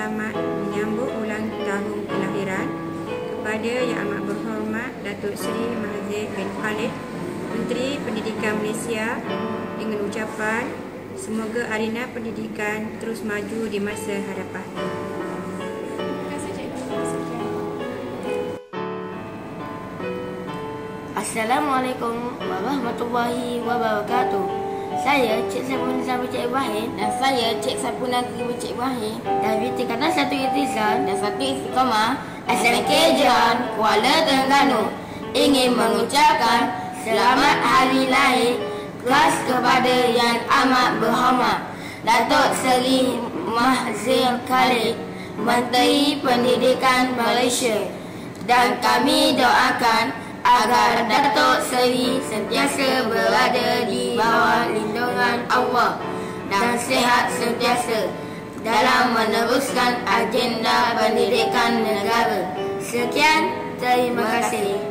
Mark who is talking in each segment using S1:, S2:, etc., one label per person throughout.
S1: selamat menyambut ulang tahun kelahiran kepada Yang Amat Berhormat Datuk Seri Mahathir bin Khalid, Menteri Pendidikan Malaysia, dengan ucapan semoga arena pendidikan terus maju di masa hadapan.
S2: Assalamualaikum warahmatullahi wabarakatuh. Saya Cik Saipul Nizam Cik Ibrahim dan saya Cik Saipul Nizam Cik Ibrahim dari Tingkatan 1 Iktizal dan 1 Istiqamah SMK Jiran, Kuala Terengganu ingin mengucapkan selamat hari lahir keras kepada Yang Amat Berhormat Datuk Seri Mahathir Khalid, Menteri Pendidikan Malaysia, dan kami doakan agar Datuk Seri sentiasa berada di bawah lindungan Allah dan sihat sentiasa dalam meneruskan agenda pendidikan negara. Sekian, terima kasih.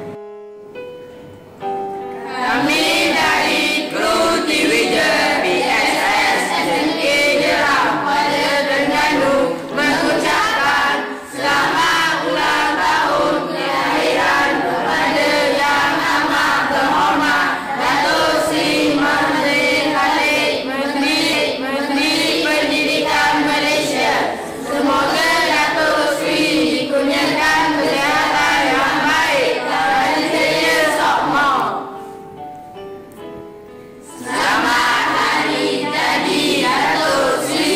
S3: Kami dari Kru Division PSS SMK Jiran, Kuala Terengganu mengucapkan selamat ulang tahun kelahiran kepada Yang Amat Berhormat Datuk Seri Mahathir Khalid, Menteri Pendidikan Malaysia. Semoga Datuk Seri dikurniakan kesihatan yang baik dan jaya sokmo. Selamat Hari Jadi Datuk Seri.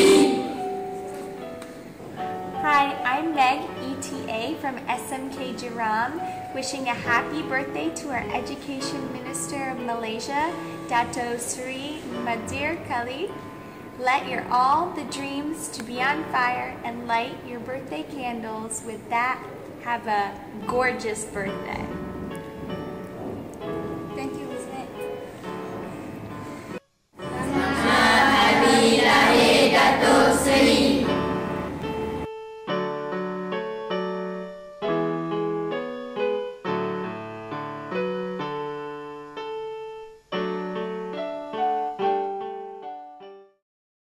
S4: Hi, I'm Meg, ETA from SMK Jiran, wishing a happy birthday to our Education Minister of Malaysia, Dato Sri Mahathir Khalid. Let your all the dreams to be on fire and light your birthday candles. With that, have a gorgeous birthday.